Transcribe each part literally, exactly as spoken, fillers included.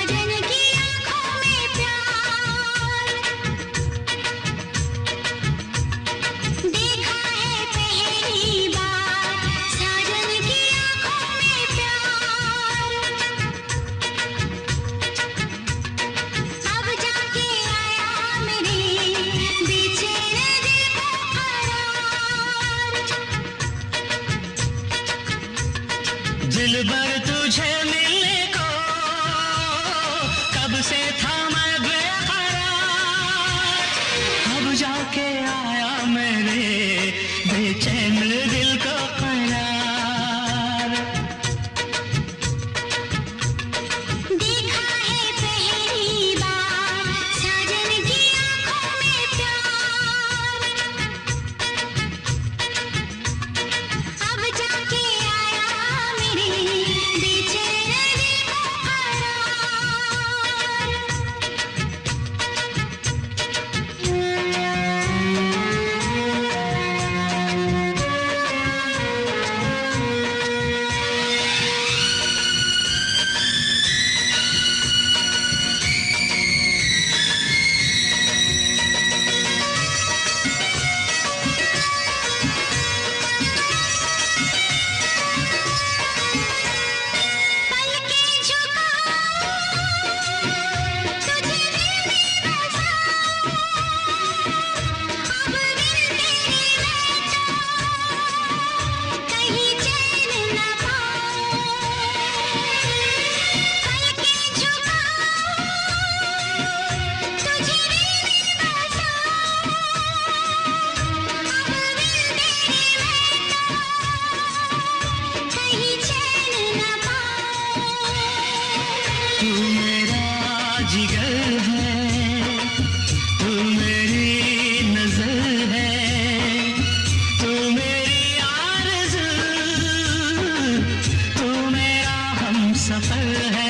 दिलबर तुझे मिलने को कब से था मैं बेकरार, अब जाके आया मेरे बेचैन दिल को करार। देखा है पहली बार साजन की आंखों में प्यार, अब जाके आया मेरे बेचैन दिल को जिगर है, तू मेरी नजर है, तू मेरी आरज़ू, तू मेरा हमसफर है।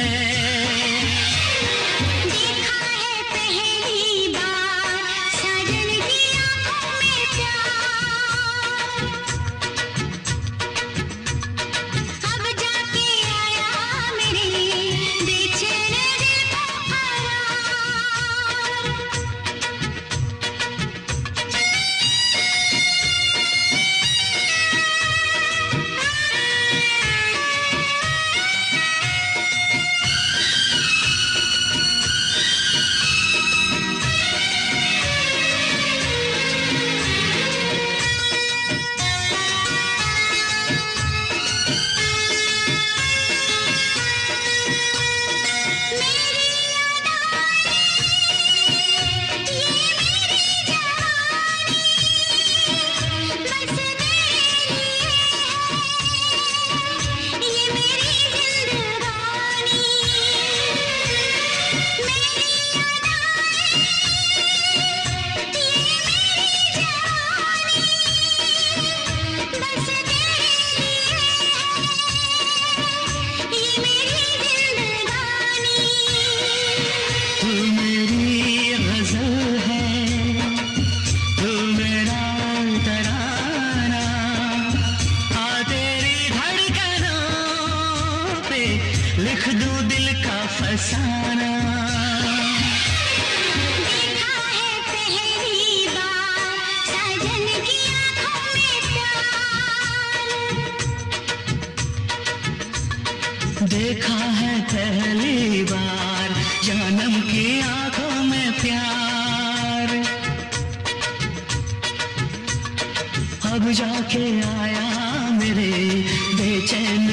देखा है पहली बार साजन की आंखों में प्यार, अब जाके आया मेरे बेचैन दिल को लिख दूं दिल का फसाना। देखा है पहली बार साजन की आंखों में प्यार, देखा है पहली बार जानम की आंखों में प्यार, अब जाके आया मेरे बेचैन